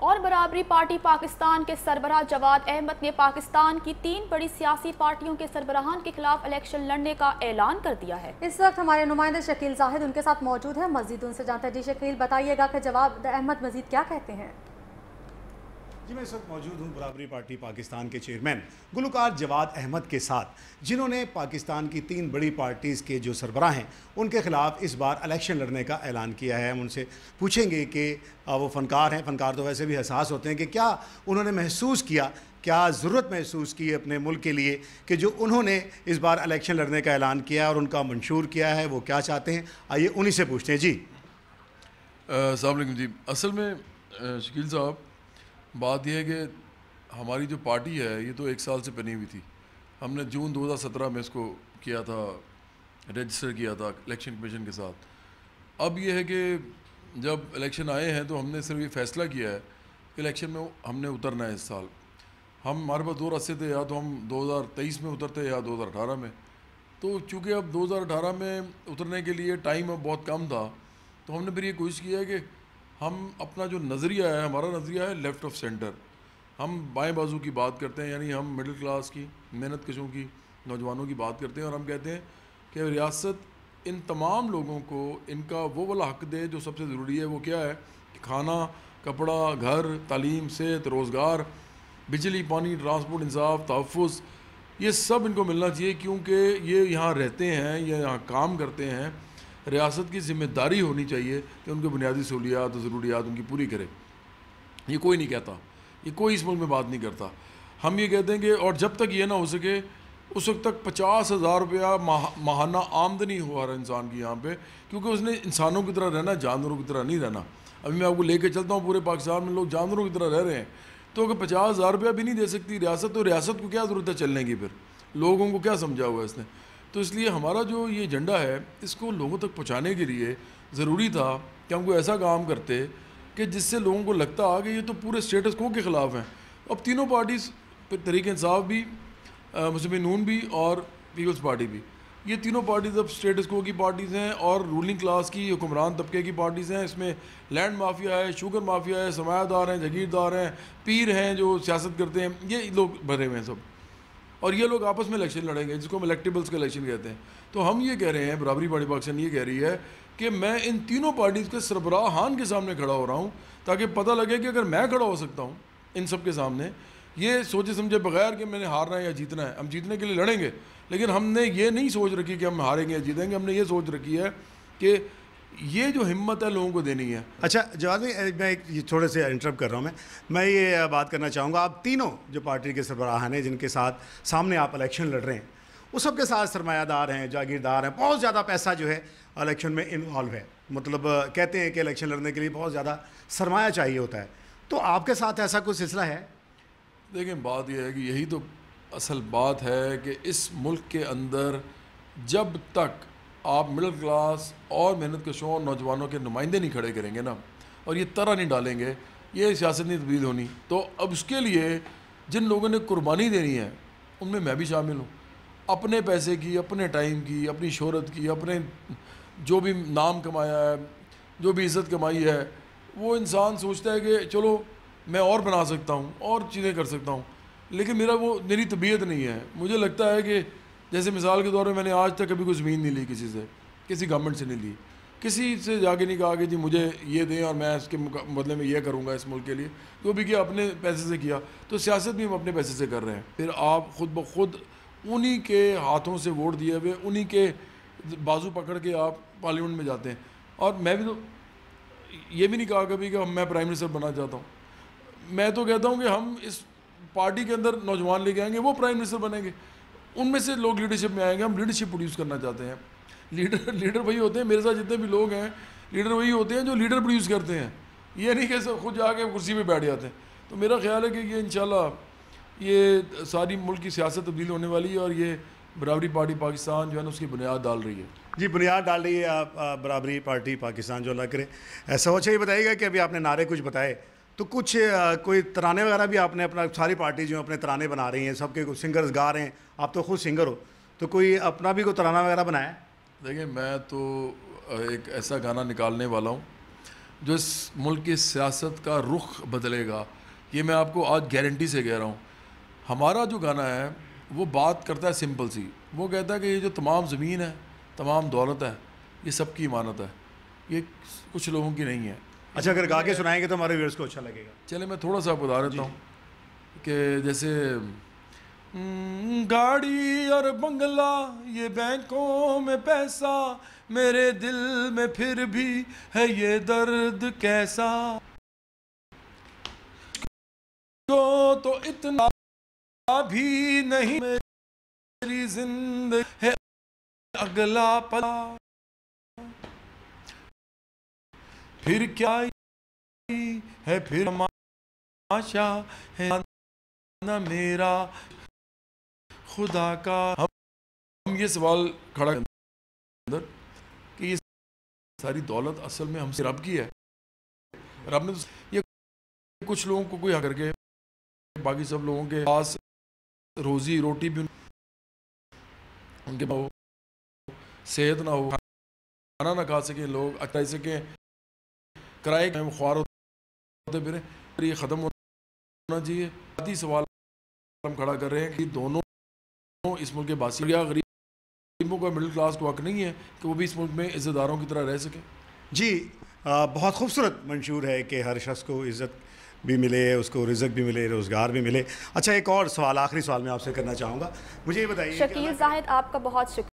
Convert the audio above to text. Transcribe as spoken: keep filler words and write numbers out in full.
اور برابری پارٹی پاکستان کے سربراہ جواد احمد نے پاکستان کی تین بڑی سیاسی پارٹیوں کے سربراہان کے خلاف الیکشن لڑنے کا اعلان کر دیا ہے۔ اس وقت ہمارے نمائندے شکیل زاہد ان کے ساتھ موجود ہیں، مزید ان سے جانتے ہیں۔ جی شکیل، بتائیے گا کہ جواد احمد مزید کیا کہتے ہیں؟ جی میں اس وقت موجود ہوں برابری پارٹی پاکستان کے چیئرمین گلوکار جواد احمد کے ساتھ، جنہوں نے پاکستان کی تین بڑی پارٹیز کے جو سربراہ ہیں ان کے خلاف اس بار الیکشن لڑنے کا اعلان کیا ہے۔ ہم ان سے پوچھیں گے کہ وہ فنکار ہیں، فنکار تو ویسے بھی حساس ہوتے ہیں، کہ کیا انہوں نے محسوس کیا، کیا ضرورت محسوس کی اپنے ملک کے لیے کہ جو انہوں نے اس بار الیکشن لڑنے کا اعلان کیا اور ان کا منشور کیا ہے، وہ کیا چاہتے ہیں، آئیے انہی سے پوچھتے ہیں۔ جی السلام علیکم۔ جی اصل میں شکیل صاحب، بات یہ ہے کہ ہماری جو پارٹی ہے یہ تو ایک سال سے بنی ہوئی تھی۔ ہم نے جون دو ہزار سترہ میں اس کو کیا تھا، رجسٹر کیا تھا الیکشن کمیشن کے ساتھ۔ اب یہ ہے کہ جب الیکشن آئے ہیں تو ہم نے صرف یہ فیصلہ کیا ہے کہ الیکشن میں ہم نے اترنا ہے اس سال۔ ہم ہمارے پاس دو راستے تھے، یا تو ہم دو ہزار تیئیس میں اترتے یا دو ہزار اٹھارہ میں۔ تو چونکہ اب دو ہزار اٹھارہ میں اترنے کے لیے ٹائم اب بہت کم تھا، تو ہم نے پھر یہ کوشش کیا ہے کہ ہم اپنا جو نظریہ ہے، ہمارا نظریہ ہے لیفٹ آف سینٹر۔ ہم بائیں بازو کی بات کرتے ہیں، یعنی ہم مڈل کلاس کی، محنت کشوں کی، نوجوانوں کی بات کرتے ہیں، اور ہم کہتے ہیں کہ ریاست ان تمام لوگوں کو ان کا وہ والا حق دے جو سب سے ضروری ہے۔ وہ کیا ہے کہ کھانا، کپڑا، گھر، تعلیم، صحت، روزگار، بجلی، پانی، ٹرانسپورٹ، انصاف، تحفظ، یہ سب ان کو ملنا چاہیے، کیونکہ یہ یہاں رہتے ہیں، یہ یہاں کام کرتے ہیں۔ ریاست کی ذمہ داری ہونی چاہیے کہ ان کے بنیادی سہولیات و ضروریات ان کی پوری کرے۔ یہ کوئی نہیں کہتا، یہ کوئی اس ملک میں بات نہیں کرتا۔ ہم یہ کہتے ہیں کہ اور جب تک یہ نہ ہو سکے اس وقت تک پچاس ہزار روپیہ ماہ ماہانہ آمدنی ہو ہر انسان کی یہاں پہ، کیونکہ اس نے انسانوں کی طرح رہنا، جانوروں کی طرح نہیں رہنا۔ ابھی میں آپ کو لے کے چلتا ہوں، پورے پاکستان میں لوگ جانوروں کی طرح رہ رہے ہیں، تو اگر پچاس ہزار روپیہ بھی نہیں دے سکتی ریاست، تو ریاست کو کیا ضرورت ہے چلنے کی؟ پھر لوگوں کو کیا سمجھا ہوا ہے اس نے؟ تو اس لیے ہمارا جو یہ ایجنڈا ہے اس کو لوگوں تک پہنچانے کے لیے ضروری تھا کہ ہم کوئی ایسا کام کرتے کہ جس سے لوگوں کو لگتا آ کہ یہ تو پورے اسٹیٹس کو کے خلاف ہیں۔ اب تینوں پارٹیز، تحریک انصاف بھی، مسلم نون بھی اور پیپلز پارٹی بھی، یہ تینوں پارٹیز اب اسٹیٹس کو کی پارٹیز ہیں اور رولنگ کلاس کی، حکمران طبقے کی پارٹیز ہیں۔ اس میں لینڈ مافیا ہے، شوگر مافیا ہے، سرمایہ دار ہیں، جاگیردار ہیں، پیر ہیں جو سیاست کرتے ہیں، یہ لوگ بھرے ہوئے ہیں سب، اور یہ لوگ آپس میں الیکشن لڑیں گے، جس کو ہم الیکٹیبلز کا الیکشن کہتے ہیں۔ تو ہم یہ کہہ رہے ہیں، برابری پارٹی پاکستان یہ کہہ رہی ہے کہ میں ان تینوں پارٹیز کے سربراہان کے سامنے کھڑا ہو رہا ہوں، تاکہ پتہ لگے کہ اگر میں کھڑا ہو سکتا ہوں ان سب کے سامنے، یہ سوچے سمجھے بغیر کہ میں نے ہارنا ہے یا جیتنا ہے، ہم جیتنے کے لیے لڑیں گے، لیکن ہم نے یہ نہیں سوچ رکھی کہ ہم ہاریں گے یا جیتیں گے، ہم نے یہ سوچ رکھی ہے کہ یہ جو ہمت ہے لوگوں کو دینی ہے۔ اچھا جواد بھائی، میں ایک تھوڑے سے انٹرپٹ کر رہا ہوں، میں میں یہ بات کرنا چاہوں گا، آپ تینوں جو پارٹی کے سربراہ ہیں جن کے ساتھ سامنے آپ الیکشن لڑ رہے ہیں، وہ سب کے ساتھ سرمایہ دار ہیں، جاگیردار ہیں، بہت زیادہ پیسہ جو ہے الیکشن میں انوالو ہے، مطلب کہتے ہیں کہ الیکشن لڑنے کے لیے بہت زیادہ سرمایہ چاہیے ہوتا ہے، تو آپ کے ساتھ ایسا کوئی سلسلہ ہے؟ دیکھیں، بات یہ ہے کہ یہی تو اصل بات ہے کہ اس ملک کے اندر جب تک آپ مڈل کلاس اور محنت کشوں اور نوجوانوں کے نمائندے نہیں کھڑے کریں گے نا، اور یہ طرح نہیں ڈالیں گے، یہ سیاست نہیں تبدیل ہونی۔ تو اب اس کے لیے جن لوگوں نے قربانی دینی ہے ان میں میں بھی شامل ہوں، اپنے پیسے کی، اپنے ٹائم کی، اپنی شہرت کی، اپنے جو بھی نام کمایا ہے، جو بھی عزت کمائی ہے، وہ انسان سوچتا ہے کہ چلو میں اور بنا سکتا ہوں، اور چیزیں کر سکتا ہوں، لیکن میرا وہ میری طبیعت نہیں ہے۔ مجھے لگتا ہے کہ جیسے مثال کے طور پہ میں نے آج تک کبھی کوئی زمین نہیں لی کسی سے، کسی گورنمنٹ سے نہیں لی، کسی سے جا کے نہیں کہا کہ جی مجھے یہ دیں اور میں اس کے بدلے میں یہ کروں گا اس ملک کے لیے، جو بھی کیا اپنے پیسے سے کیا۔ تو سیاست بھی ہم اپنے پیسے سے کر رہے ہیں، پھر آپ خود بخود انہی کے ہاتھوں سے ووٹ دیے ہوئے، انہی کے بازو پکڑ کے آپ پارلیمنٹ میں جاتے ہیں۔ اور میں بھی تو یہ بھی نہیں کہا کبھی کہ میں پرائم منسٹر بننا چاہتا ہوں، میں تو کہتا ہوں کہ ہم اس پارٹی کے اندر نوجوان لے کے آئیں گے، وہ پرائم منسٹر بنیں گے، ان میں سے لوگ لیڈرشپ میں آئیں گے، ہم لیڈرشپ پروڈیوس کرنا چاہتے ہیں۔ لیڈر لیڈر وہی ہوتے ہیں، میرے ساتھ جتنے بھی لوگ ہیں لیڈر وہی ہوتے ہیں جو لیڈر پروڈیوس کرتے ہیں، یہ نہیں کہ خود جا کے کرسی پہ بیٹھ جاتے ہیں۔ تو میرا خیال ہے کہ یہ انشاءاللہ یہ ساری ملک کی سیاست تبدیل ہونے والی ہے، اور یہ برابری پارٹی پاکستان جو ہے نا اس کی بنیاد ڈال رہی ہے۔ جی بنیاد ڈال رہی ہے آپ برابری پارٹی پاکستان، جو اللہ کرے ایسا ہو۔ اچھا یہ بتائیے گا کہ ابھی آپ نے نعرے کچھ بتائے، تو کچھ کوئی ترانے وغیرہ بھی آپ نے اپنا، ساری پارٹی جو اپنے ترانے بنا رہی ہیں، سب کے کچھ سنگرز گا رہے ہیں، آپ تو خود سنگر ہو، تو کوئی اپنا بھی کوئی ترانہ وغیرہ بنایا ہے؟ دیکھیں، میں تو ایک ایسا گانا نکالنے والا ہوں جو اس ملک کی سیاست کا رخ بدلے گا. یہ میں آپ کو آج گارنٹی سے کہہ رہا ہوں. ہمارا جو گانا ہے وہ بات کرتا ہے سمپل سی. وہ کہتا ہے کہ یہ جو تمام زمین ہے, تمام دولت ہے, یہ سب کی امانت ہے, یہ کچھ لوگوں کی نہیں ہے. اچھا, اگر گا کے سنائیں گے تو ہمارے ویورز کو اچھا لگے گا. چلے میں تھوڑا سا بتا دیتا ہوں کہ جیسے گاڑی اور بنگلہ یہ بینکوں میں پیسہ, میرے دل میں پھر بھی ہے یہ درد کیسا, تو اتنا بھی نہیں میری زندگی ہے اگلا پلا, پھر کیا ہے پھر تماشا ہے نہ میرا خدا کا. ہم یہ سوال کھڑا اندر کہ یہ ساری دولت اصل میں ہم سے رب کی ہے. رب نے یہ کچھ لوگوں کو کوئی کر کے, باقی سب لوگوں کے پاس روزی روٹی بھی ان کے پاس صحت نہ ہو, کھانا نہ کھا سکیں, لوگ اچھا سکیں, کرائے کے خوار ہوتے پھریں. یہ ختم ہونا چاہیے. آدھی سوال ہم کھڑا کر رہے ہیں کہ دونوں اس ملک کے باسی, یا غریبوں کا مڈل کلاس کو حق نہیں ہے کہ وہ بھی اس ملک میں عزت داروں کی طرح رہ سکیں. جی, بہت خوبصورت منشور ہے کہ ہر شخص کو عزت بھی ملے, اس کو رزق بھی ملے, روزگار بھی ملے. اچھا, ایک اور سوال, آخری سوال میں آپ سے کرنا چاہوں گا. مجھے یہ بتائیے شکیل زاہد, آپ کا بہت شکریہ.